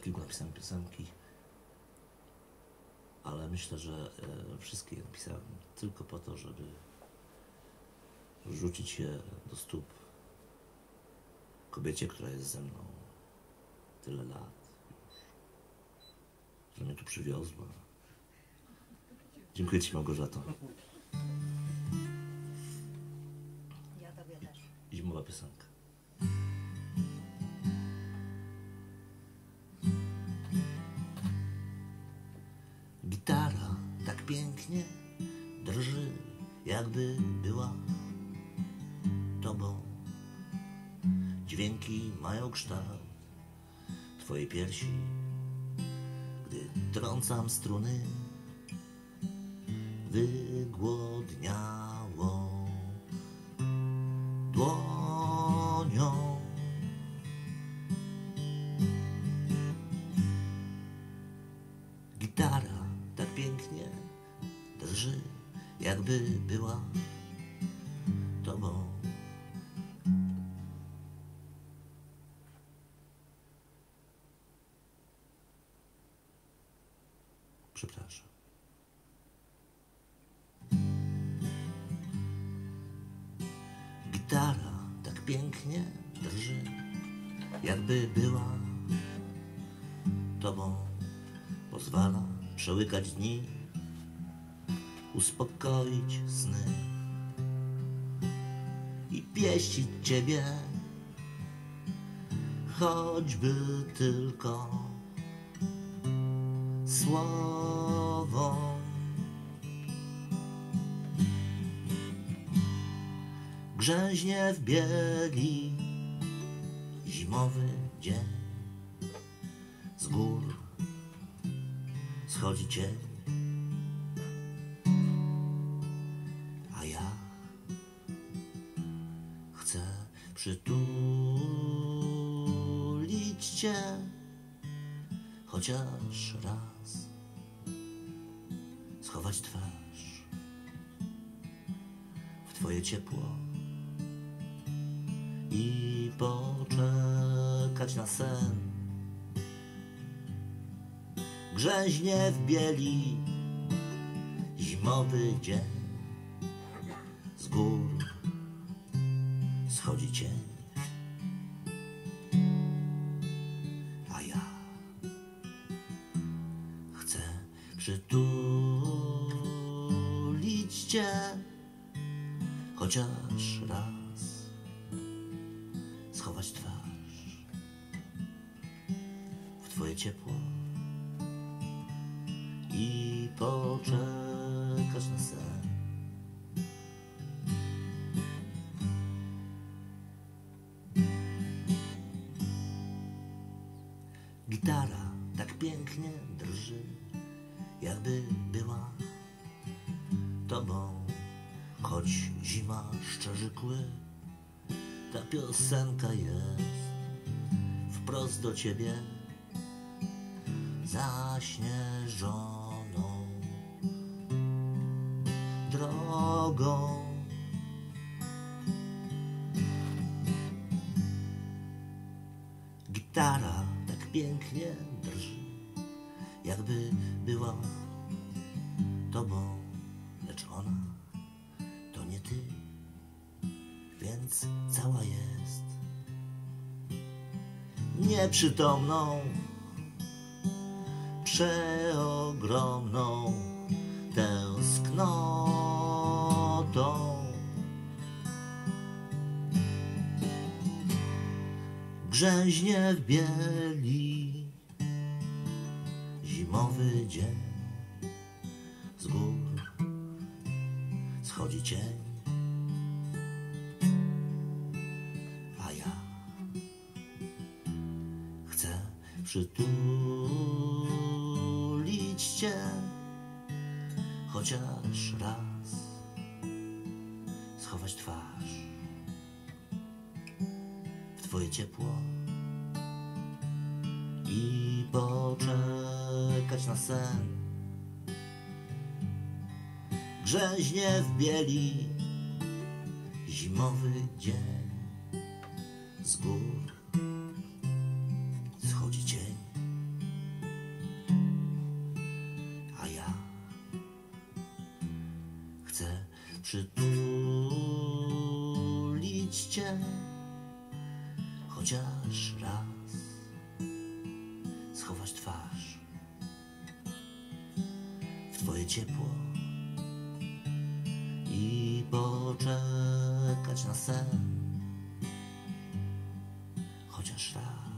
od kilku napisałem piosenki, ale myślę, że wszystkie je napisałem tylko po to, żeby rzucić je do stóp kobiecie, która jest ze mną tyle lat już, że mnie tu przywiozła. Dziękuję Ci, Małgorzato. Ja Tobie też. Zimowa piosenka. Gitara tak pięknie drży, jakby była Tobą. Dźwięki mają kształt Twojej piersi, gdy trącam struny wygłodniałą dłonią. Gitara tak pięknie drży, jakby była Tobą. Przepraszam. Gitara tak pięknie drży, jakby była Tobą. Pozwala przełykać dni, uspokoić sny i pieścić Ciebie, choćby tylko słową. Grzęźnie w bieli zimowy dzień, z gór schodzi cień, a ja chcę przytulić Cię chociaż raz, schować twarz w Twoje ciepło i poczekać na sen. Grzęźnie w bieli zimowy dzień, z gór schodzi cień, a ja chcę przytulić Cię chociaż raz, schować twarz w Twoje ciepło i poczekać na sen. Gitara tak pięknie drży, jakby była Tobą. Choć zima szczerzy kły, ta piosenka jest wprost do Ciebie zaśnieżoną drogą. Gitara tak pięknie drży, jakby była Tobą, lecz ona to nie Ty, więc cała jest nieprzytomną, przeogromną tęsknotą. Grzęźnie w bieli zimowy dzień, z gór schodzi cień, a ja chcę przytulić Cię chociaż raz, schować twarz w Twoje ciepło i poczekać na sen. Grzęźnie w bieli zimowy dzień, z gór schodzi cień, przytulić cię chociaż raz, schować twarz w twoje ciepło i poczekać na sen chociaż raz.